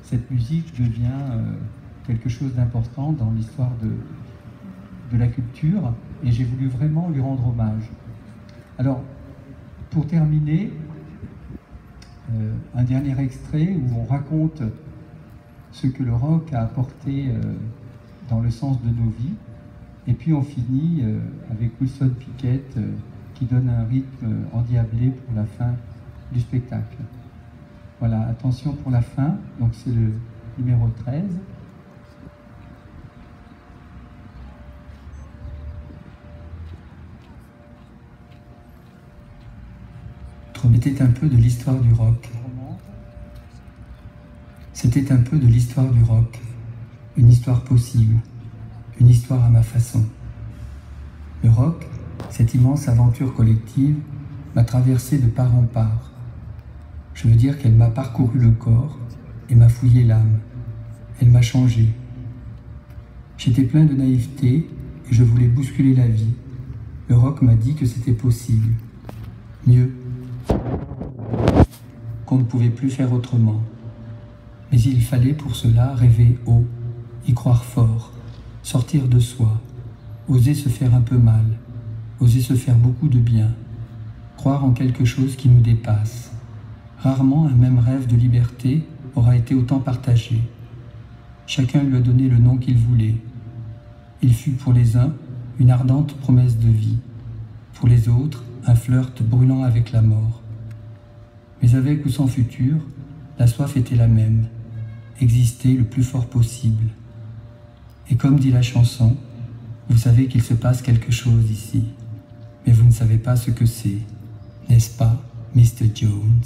cette musique devient quelque chose d'important dans l'histoire de la culture, et j'ai voulu vraiment lui rendre hommage. Alors, pour terminer, un dernier extrait où on raconte ce que le rock a apporté dans le sens de nos vies, et puis on finit avec Wilson Pickett qui donne un rythme endiablé pour la fin du spectacle. Voilà, attention pour la fin, donc c'est le numéro 13. C'était un peu de l'histoire du rock. C'était un peu de l'histoire du rock. Une histoire possible. Une histoire à ma façon. Le rock, cette immense aventure collective, m'a traversé de part en part. Je veux dire qu'elle m'a parcouru le corps et m'a fouillé l'âme. Elle m'a changé. J'étais plein de naïveté et je voulais bousculer la vie. Le rock m'a dit que c'était possible. Mieux, qu'on ne pouvait plus faire autrement. Mais il fallait pour cela rêver haut, y croire fort, sortir de soi, oser se faire un peu mal, oser se faire beaucoup de bien, croire en quelque chose qui nous dépasse. Rarement un même rêve de liberté aura été autant partagé. Chacun lui a donné le nom qu'il voulait. Il fut pour les uns une ardente promesse de vie, pour les autres un flirt brûlant avec la mort. Mais avec ou sans futur, la soif était la même, exister le plus fort possible. Et comme dit la chanson, vous savez qu'il se passe quelque chose ici, mais vous ne savez pas ce que c'est, n'est-ce pas, Mr. Jones?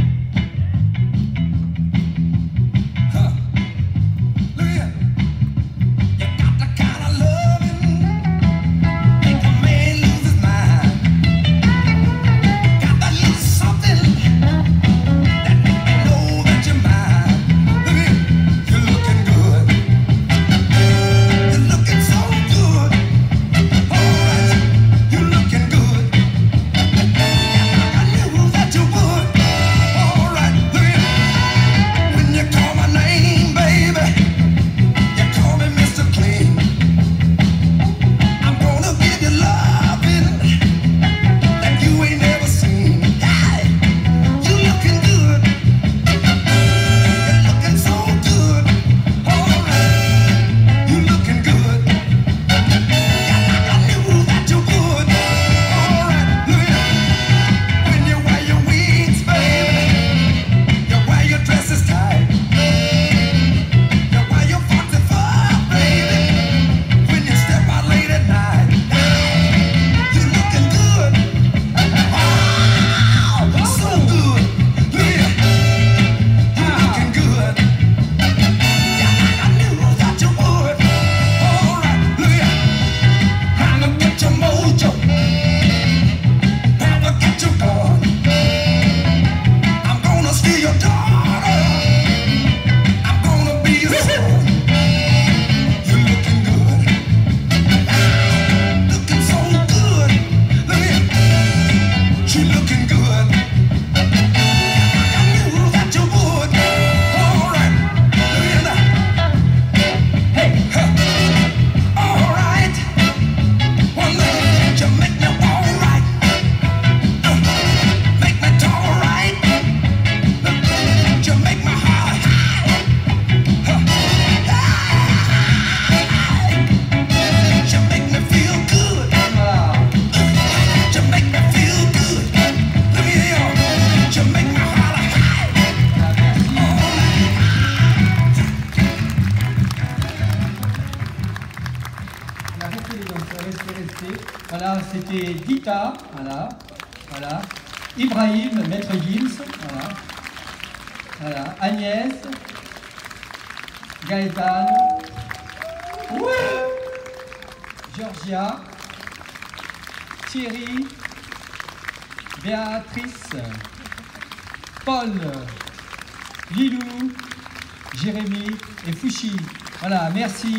Voilà, c'était Dita, voilà. Ibrahim, Maître Gims, voilà. Agnès, Gaëtan, Georgia, Thierry, Béatrice, Paul, Lilou, Jérémy et Fouchi. Voilà, merci.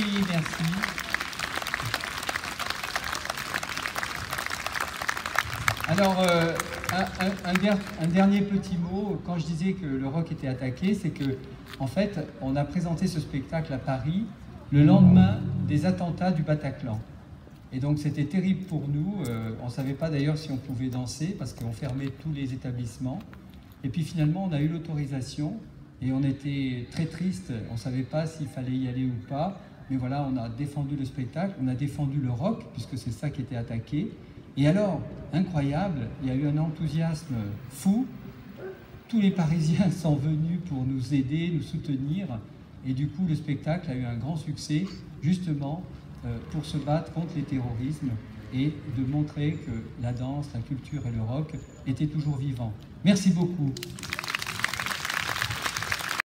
Alors, un dernier petit mot, quand je disais que le rock était attaqué, c'est que En fait, on a présenté ce spectacle à Paris le lendemain des attentats du Bataclan. Et donc c'était terrible pour nous, on ne savait pas d'ailleurs si on pouvait danser parce qu'on fermait tous les établissements. Et puis finalement on a eu l'autorisation et on était très triste, on ne savait pas s'il fallait y aller ou pas. Mais voilà, on a défendu le spectacle, on a défendu le rock puisque c'est ça qui était attaqué. Et alors, incroyable, il y a eu un enthousiasme fou. Tous les Parisiens sont venus pour nous aider, nous soutenir. Et du coup, le spectacle a eu un grand succès, justement, pour se battre contre les terrorismes et de montrer que la danse, la culture et le rock étaient toujours vivants. Merci beaucoup.